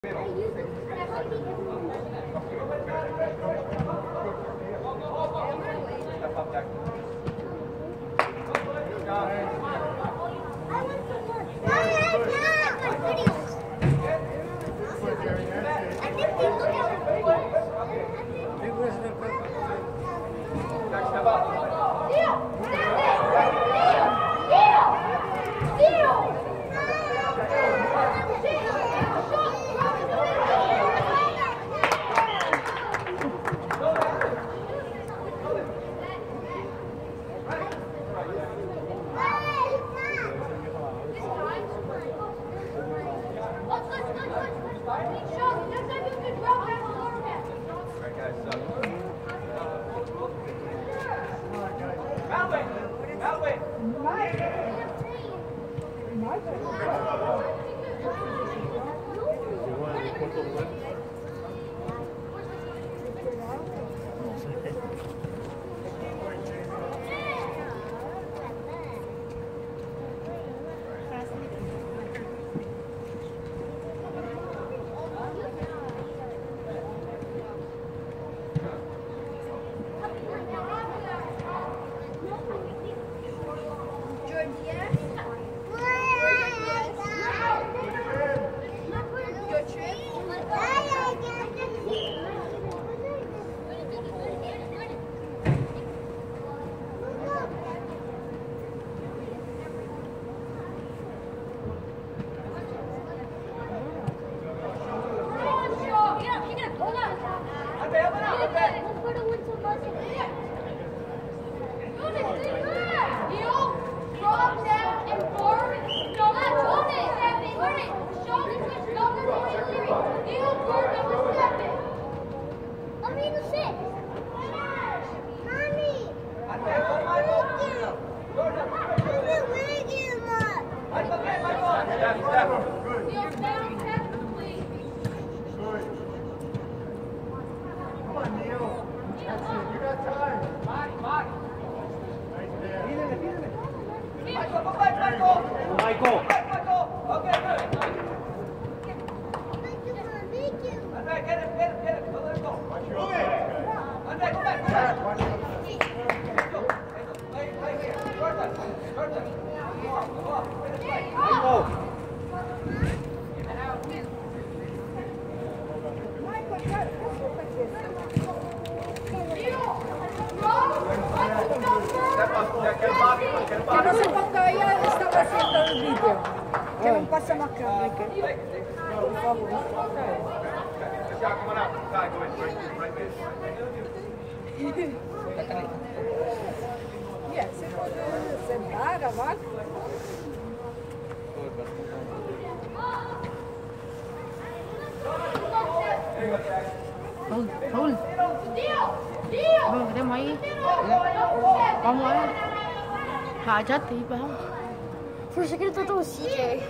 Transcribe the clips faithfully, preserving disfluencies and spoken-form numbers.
Hajat ही पे हम For a second I thought that was C J.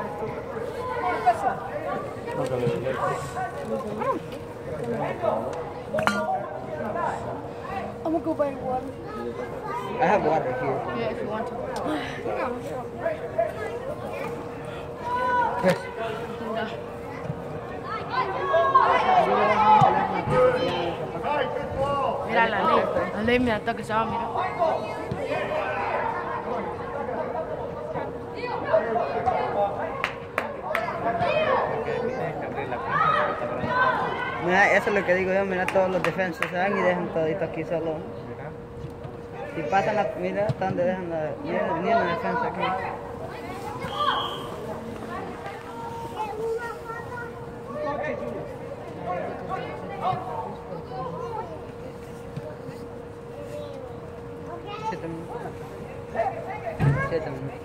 I'm gonna go buy water. I have water here. Yeah, if you want to. Yes. Mira la ley, la ley me ataca esa, mira. Mira, eso es lo que digo yo, mira, todos los defensas se van y dejan todito aquí solo. Si pasan la, mira, hasta donde dejan la, mira, ni la defensa aquí. Siete minutos. Siete minutos.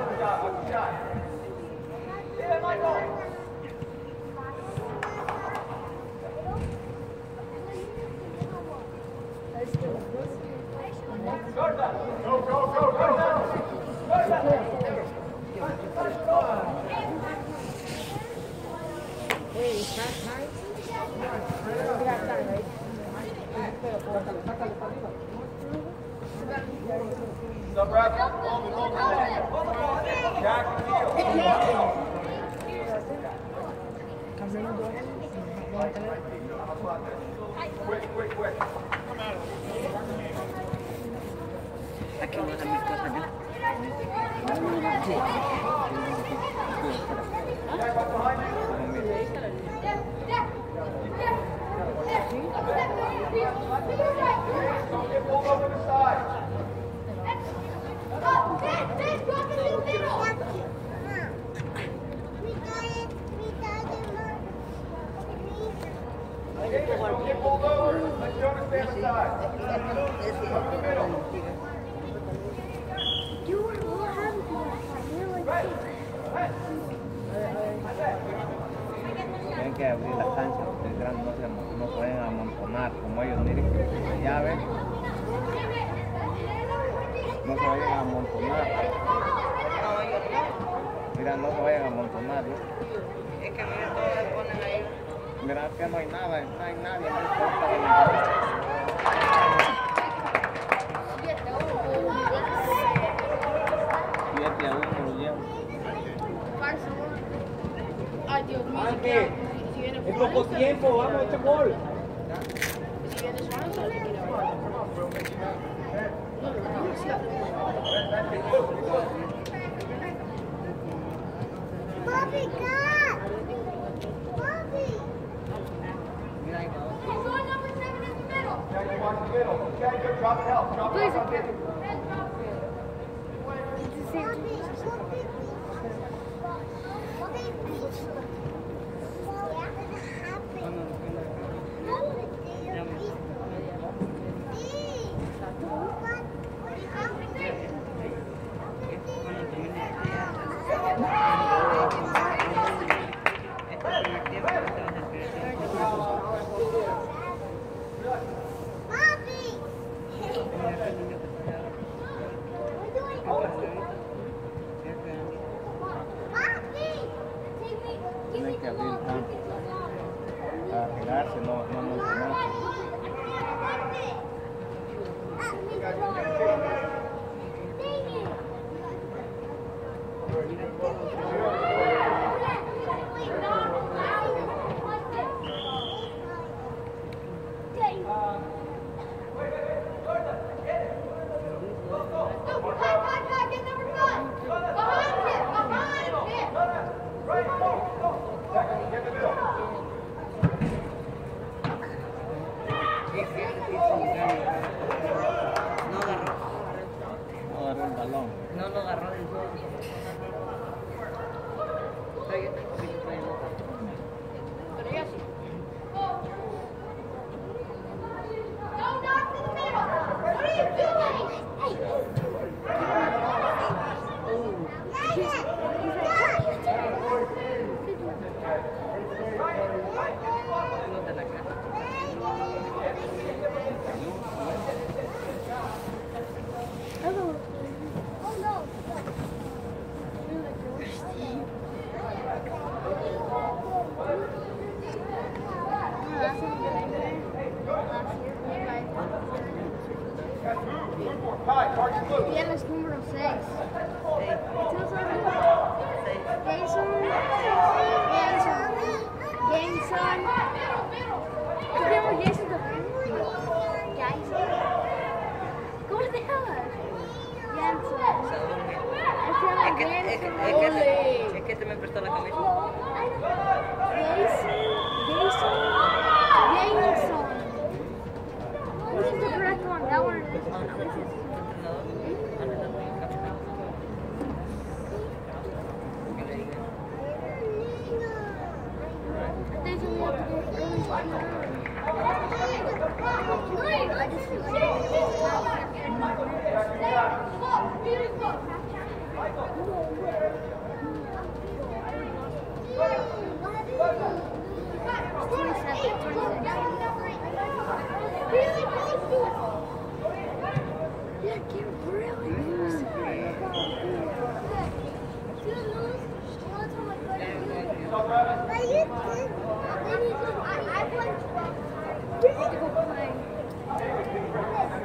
Go, go, go, go! Hey, is that nice? We have time, right? Stop, Brad. Hold it, hold it, hold it. Jack and Neil. Aquí vamos a mis cosas ya. Don't get pulled over the side. Don't get pulled over. Let's go to stand aside. Up the middle. You were more happy than you were like, Tienen que abrir las canchas, porque grandes no se, no pueden amontonar como ellos, miren, ya ven, no se vayan a amontonar, mira, no se vayan a amontonar, ¿no? Es que mira, todos se ponen ahí. Mira que no hay nada, no hay nadie, no importa. siete a uno lo llevan. Ay, Dios mío. Si, Ángel, queda- si, si viene es Juan, poco tiempo, vamos a este gol. si viene Juan, solo se quiere abajo. Bobby, God! Bobby! Mira ahí. Yeah, you watch the middle. Okay, good. Drop it, help. Drop it. Please. Drop it. Cuando termine esto ya. Este es el primer tiempo, este va a ser el primer tiempo. Mira aquel niño que está allá. Tienen que abrir el campo, para regarse, no, no amontonar. No agarró. No agarró el balón. No lo agarró del todo. Pero yo tengo que ir para allá. Pero ya sí. No te la cara. Hi, target blue. Tienes número seis. ¿Tú sabes? Jason. Jason. Jason. ¿Tú te llamas Jason también? Jason. ¿Cómo te llamas? Jason. Es que, es, que, es, que este, es que este me prestó la camisa. Jason. Jason. Jason. This is the correct one. That one is. This is. I just feel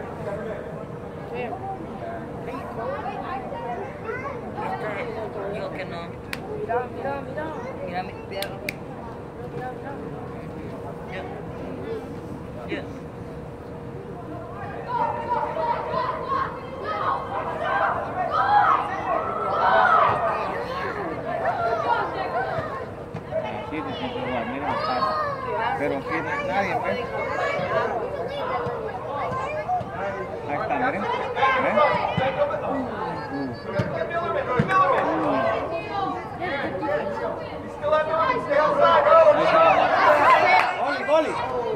Yo Yes. Sí, sí, sí, igual, miren, pasa. Pero aquí no hay nadie, ¿ves? Ahí está, miren. ¿Ven? Goli, goli.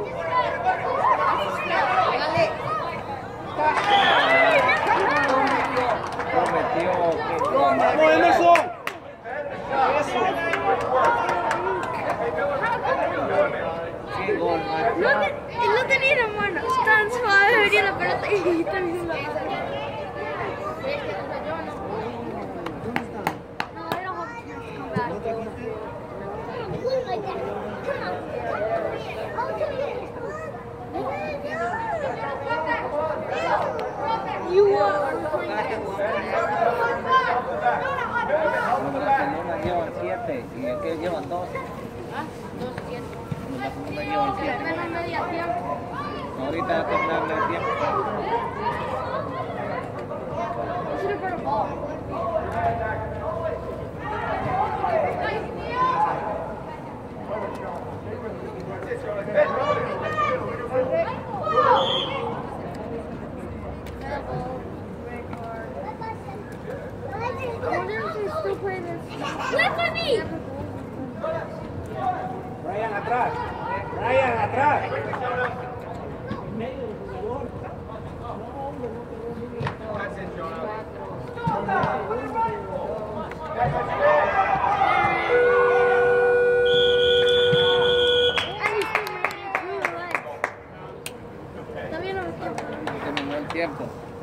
Prometió que... ¡Vamos, Emerson! Eso. Sí, gol, man. No, te, no tenía la mano, tan suave venía la pelota y también la mano. No, I don't have to come back. You are Los Barcelona llevan siete y aquellos llevan doce. Ah, dos, siete. Los Barcelona llevan siete. menos media tiempo. Ahorita va a terminar el tiempo. You should have put a ball. I wonder if they still play this. Wait for me! Brian atrás. Brian atrás. And he still made it through the legs. Todavía no lo tiempo. Terminó el tiempo.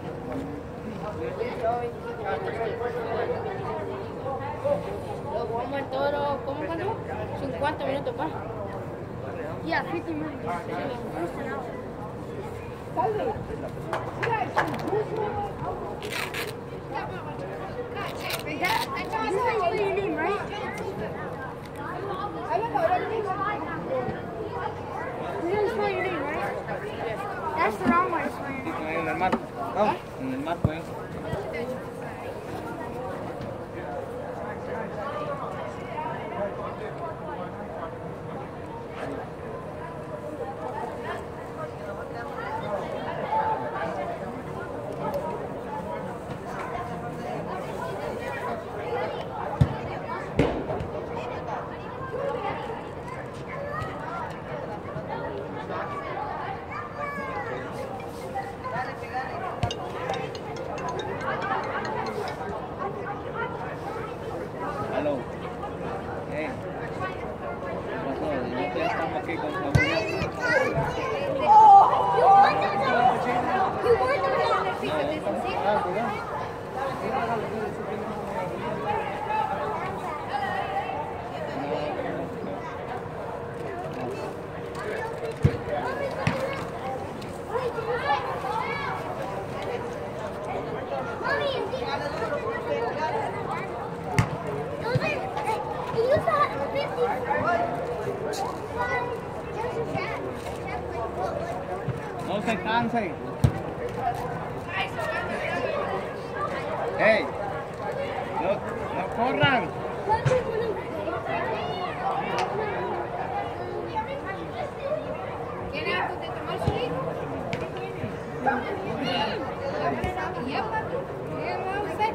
Lo jugamos en todos los, ¿cómo cuánto? cincuenta minutos, pa. Yeah, fifty minutes. Almost an hour. Is that, this is how you spell your name, right? This is how you spell your name, right? That's the wrong way to spell your name. Ahí en el marco. Vamos. En el marco, ¿eh? Aló. Hey. ¿Qué pasó? Nosotros ya estamos aquí con Samuel. Ah, cuidado. No se cansen. Hey, no, no corran. ¿Quieren algo de tomar su